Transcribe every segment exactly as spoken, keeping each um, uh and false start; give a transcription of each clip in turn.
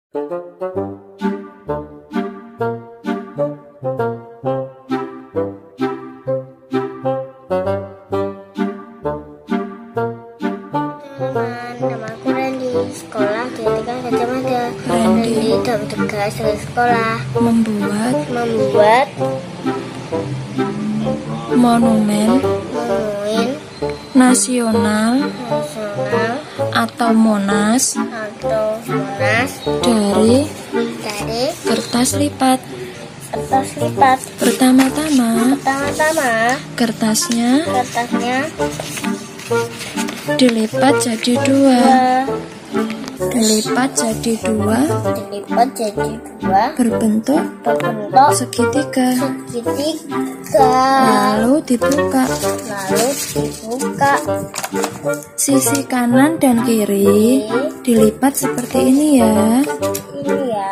Namaku Randy, sekolah di tiga kacamata. Randy dapat tugas dari sekolah membuat membuat monumen monumen nasional nasional atau Monas atau Monas dari dari kertas lipat. kertas lipat. Pertama-tama Pertama-tama kertasnya kertasnya dilipat jadi dua. dua Dilipat jadi dua dilipat jadi dua berbentuk berbentuk segitiga. segitiga. Lalu dibuka. Lalu dibuka. Sisi kanan dan kiri dilipat seperti ini ya. Ini ya.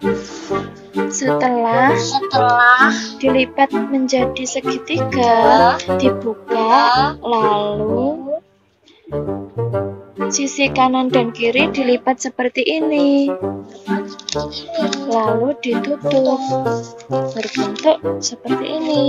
Setelah Setelah dilipat menjadi segitiga, dibuka, lalu sisi kanan dan kiri dilipat seperti ini, lalu ditutup berbentuk seperti ini.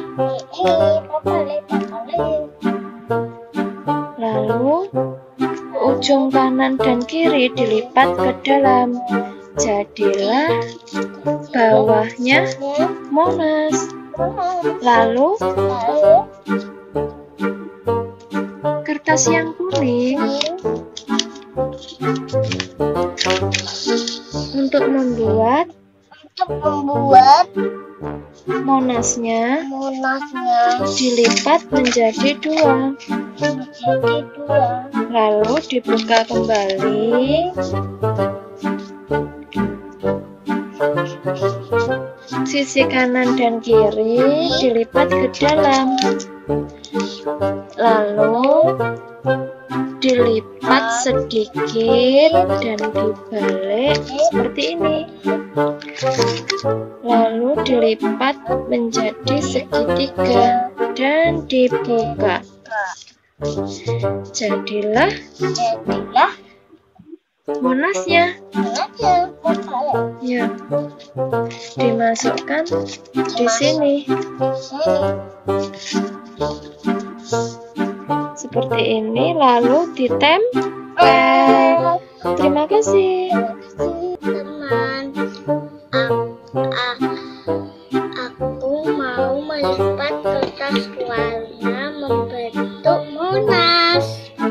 Lalu ujung kanan dan kiri dilipat ke dalam, jadilah bawahnya Monas. Lalu kertas yang kuning untuk membuat untuk membuat Monasnya monasnya dilipat menjadi dua, menjadi dua. lalu dibuka kembali. Sisi kanan dan kiri dilipat ke dalam, lalu dilipat sedikit dan dibalik seperti ini, lalu dilipat menjadi segitiga dan dibuka, jadilah Jadilah Monasnya. monasnya. Ya, dimasukkan di sini seperti ini, lalu ditempel. Terima kasih. Teman, aku, aku mau melipat kertas warna membentuk Monas.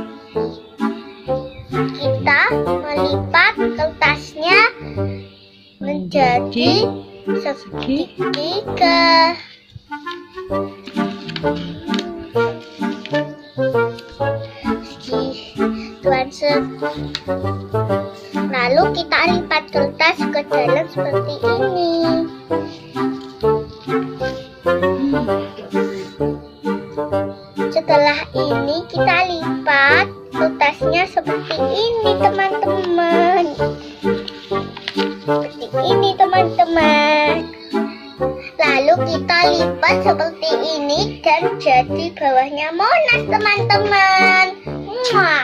Kita melipat kertasnya menjadi segitiga. Tuan se Lalu kita lipat kertas ke dalam seperti ini. Setelah ini kita lipat kertasnya seperti ini, teman-teman. Seperti ini, teman-teman. Lalu kita lipat seperti ini dan jadi bawahnya Monas, teman-teman. Wah.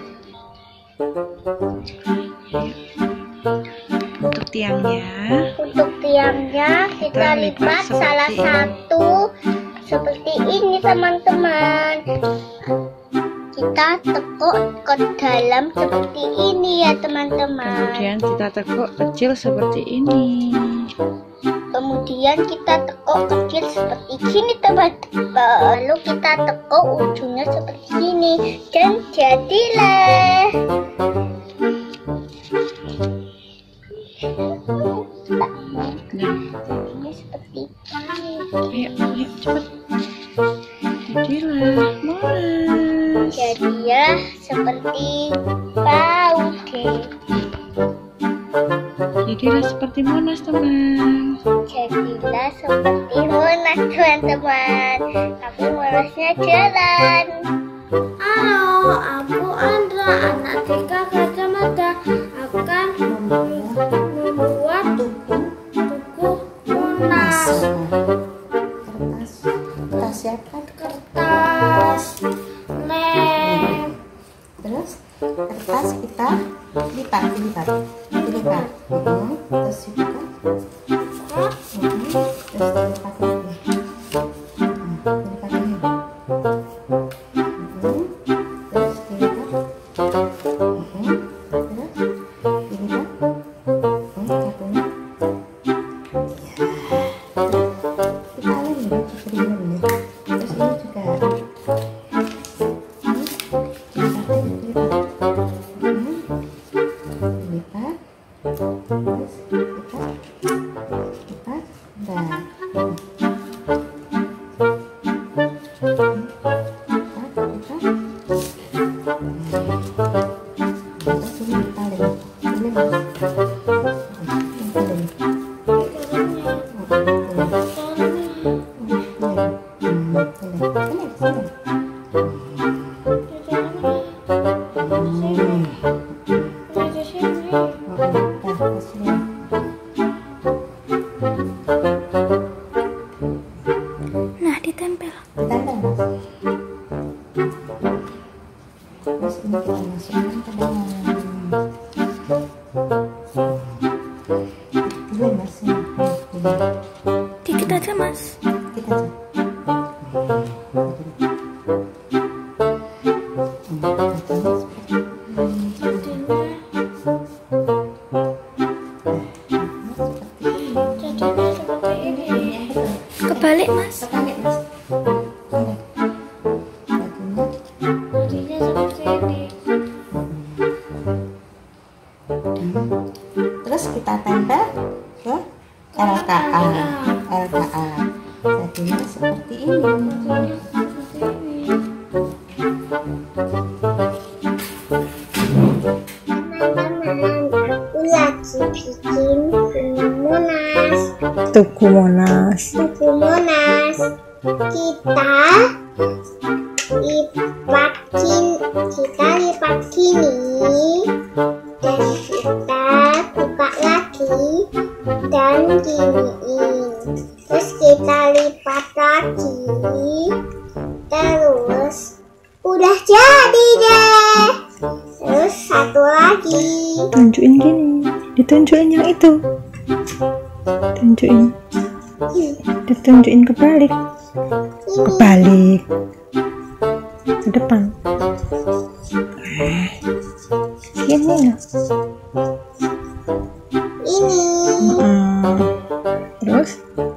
Untuk tiangnya, Untuk tiangnya kita lipat salah satu seperti ini, teman-teman. Kita tekuk ke dalam seperti ini ya, teman-teman. kemudian kita tekuk kecil seperti ini. Kemudian kita tekuk kecil seperti gini, teman-teman. Lalu kita tekuk ujungnya seperti ini dan jadilah ini seperti ini. Ayo, ayo cepat. Jadilah Monas. Jadilah seperti Baude. Jadilah seperti Monas, teman. Jadilah seperti Monas, teman-teman. Tapi Monasnya jalan. Halo, aku Andra, anak T K Kacamata, akan membuat tugu Monas. Kertas, kertas siapa? Kertas lem. Terus kertas kita lipat, lipat, lipat. Hmm, terus dibuka. Hmm, terus dilipat lagi. Hmm, dilipat lagi. Hmm, terus dilipat. Hmm, terus dilipat. Hmm, satunya. Ya. Kita alin ya, diberi lem ya. Terus ini juga. Nah, ditempel. Ditempel, Mas. Terus ini kita masukkan ke dalam. Dulu, Mas. Dikit aja, Mas. Dikit aja. Kebalik, Mas. Kebalik, Mas. Balik. Jadinya seperti ini. Terus kita tempel ke L K A. L K A. Jadinya seperti ini. Aku lagi bikin Monas. Tugu Monas. Tugu Monas. Kita lipat gini, kita lipat gini, dan kita buka lagi dan giniin. Terus kita lipat lagi, terus udah jadi deh. Terus satu lagi. Tunjukin gini. Ditunjukin yang itu. Tunjukin. Ditunjukin kebalik. Kebalik. Ke depan. Ini loh. Ini. Hmm. Terus?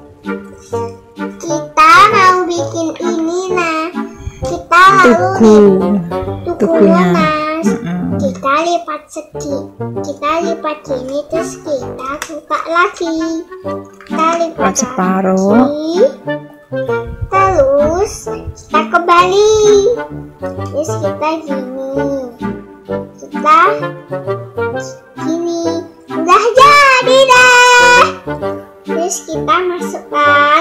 Kita mau bikin ini, nah. Kita lalu Tugu. tugu Tugunya. Monas. Hmm. Kita lipat segi, kita lipat gini, terus kita buka lagi. Kita lipat Lipat separuh. lagi, terus kita kembali. Terus kita gini, kita gini, udah jadi deh. Terus kita masukkan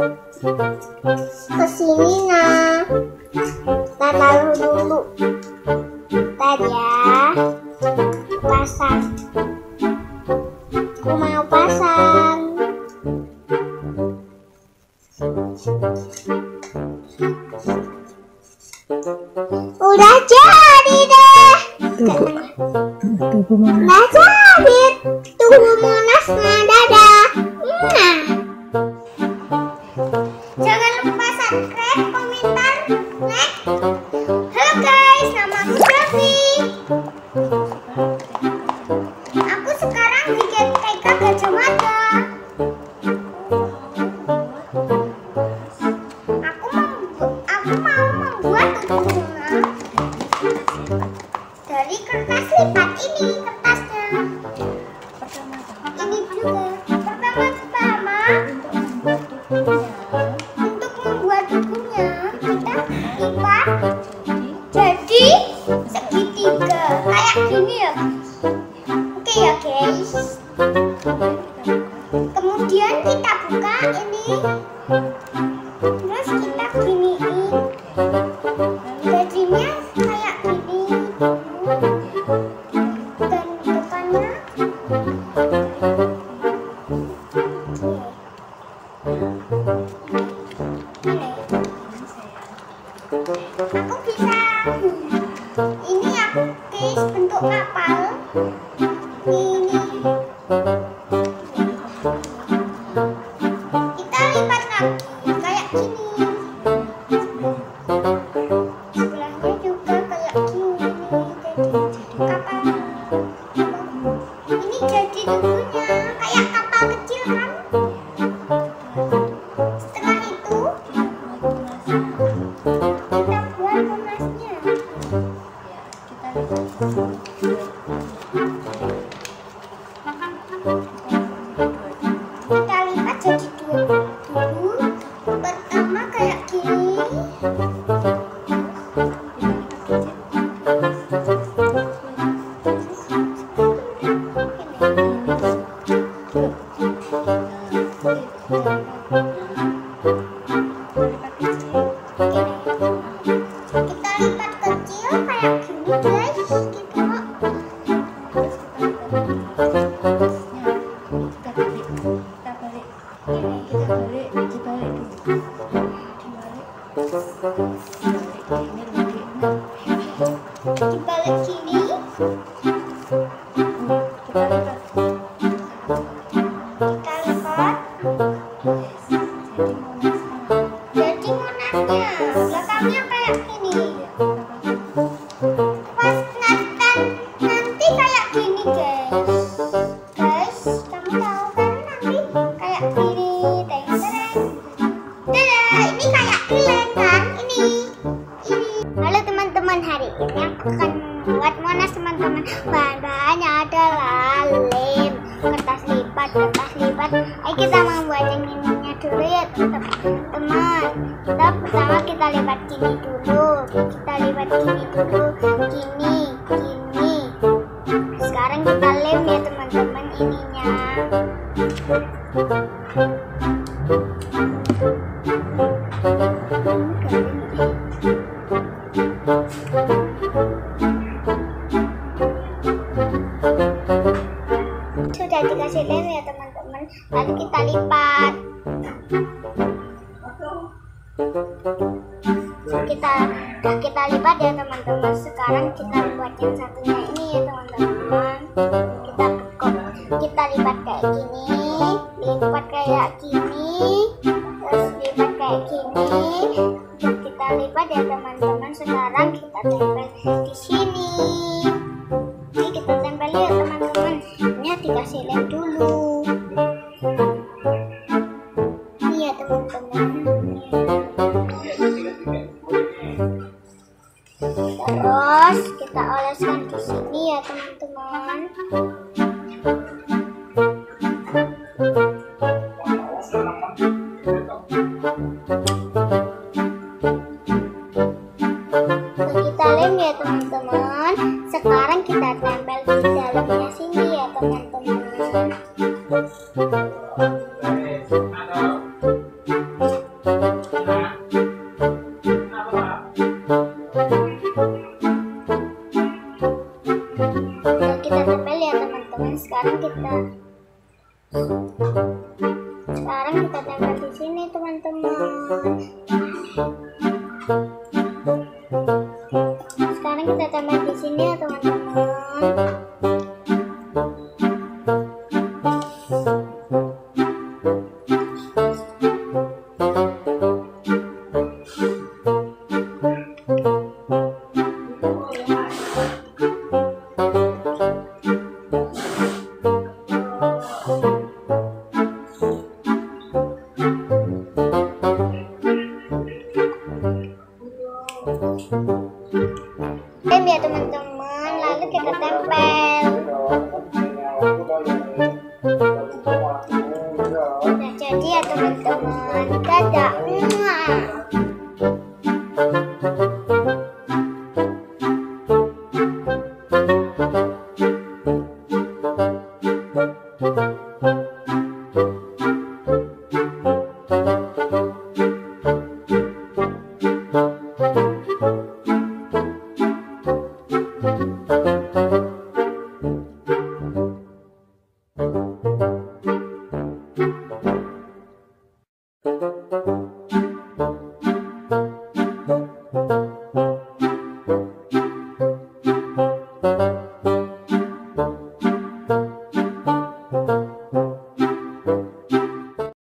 ke sini, nah. Kita taruh dulu. Bentar ya, pasang. Aku mau pasang. Udah jadi deh. Tugu. Tugu Monas. Udah jadi. Tugu Monas, nah, dadah. Nah. Jangan lupa subscribe, komentar, like. Halo guys, nama aku Selvi. Aku sekarang di G T K Gajah Mada. Aku mau, aku mau membuat tugu Monas dari kertas lipat ini, kertasnya. Ini juga. Pertama-tama, untuk membuat tubuhnya kita lipat jadi segitiga kayak gini ya. Oke ya guys. Kemudian kita buka ini, terus kita giniin, jadinya kayak gini. Dan depannya aku bisa. Ini aku guys bentuk kapal. Ini ini jadi dulunya kayak kapal kecil kan. Setelah itu kita buat monasnya. Kita lipat jadi dua dulu. Pertama kayak gini. Kita lipat kecil kayak gini guys, gitu. Dibalik gini. Kita lipat. Jadi monasnya belakangnya kayak gini. Pas nanti, nanti kayak gini guys. Guys, kamu tahu kan nanti kayak gini. Teng tereng. Dadah, ini kayak keren kan? Ini. Ini. Halo teman-teman, hari ini aku akan membuat monas teman-teman. Bahan-bahannya adalah lem, kertas lipat, kertas lipat. Ayo kita membuat yang ininya dulu ya teman-teman. Kita pertama kita lipat gini dulu. Kita lipat gini dulu. Gini, gini. Sekarang kita lem ya teman-teman ininya. Sudah dikasih lem ya teman-teman, lalu kita lipat. Kita udah kita lipat ya teman-teman. Sekarang kita buat yang satunya ini ya teman-teman. Kita bekok, kita lipat kayak gini, lipat kayak gini, terus lipat kayak gini. Udah kita lipat ya teman-teman. Sekarang kita tempel di sini. Ini kita tempel ya teman-teman. Ini dikasih lem dulu. Ini ya teman-teman. Terus kita oleskan di sini ya teman-teman. Kita lem ya teman-teman. Sekarang kita tempel di dalamnya sini ya teman-teman. Udah kita tempel ya teman-teman. Sekarang kita Sekarang kita tempel di sini teman-teman. Sekarang kita tempel di sini ya teman-teman. Lem ya teman-teman, lalu kita tempel. Nah jadi ya teman-teman, dadah. Thank you.